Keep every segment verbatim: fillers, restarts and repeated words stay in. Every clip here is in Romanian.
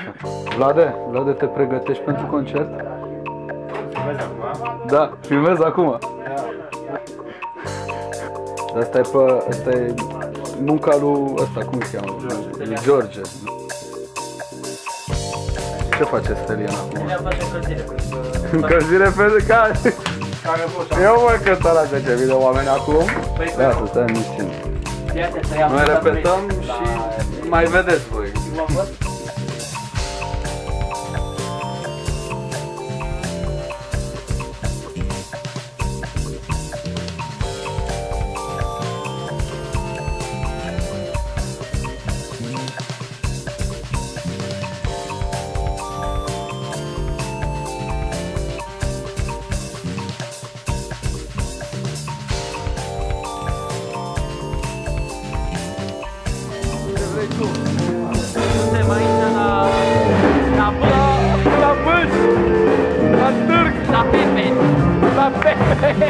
Vlade, Vlade, te pregătești pentru concert? Filmez acum? Da, filmez acum. Asta e pe, asta e munca lui ăsta, cum se cheamă? Lui George. Ce face Stelian acum? Ne-am face încălzire. Încălzire pe care? Eu mă că ăsta la ce vine oameni acum. Da, să stai în misiune. Noi repetăm și mai vedeți voi. Suntem aici la... la Bâlci. La Bâlci! La Târg! La Pepe. La Pepe!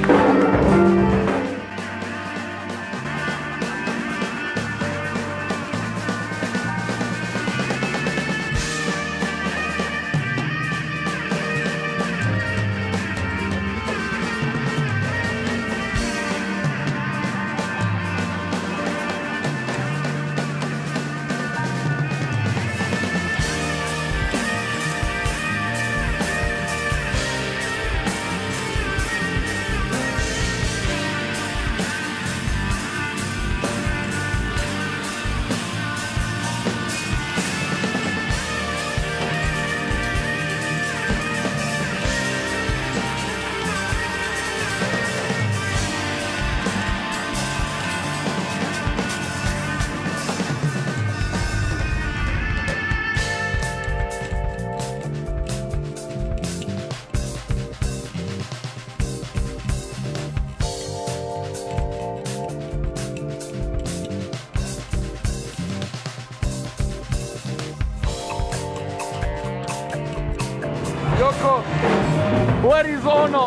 Yoko, where is Ono?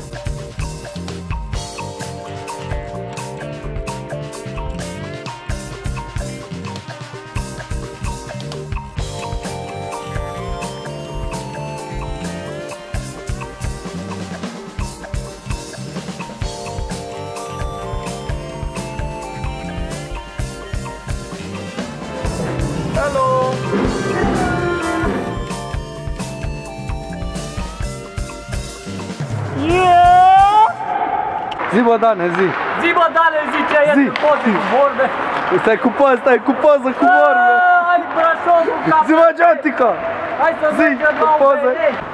Hello. Zi, bă, Dane, zi! Zi, bă, Dane, zi ce e cu poze, cu vorbe! Stai cu poză, stai cu poză, cu vorbe! Hai, Brașovul, Zi, bă, Geantica! hai să mergem la un vedei!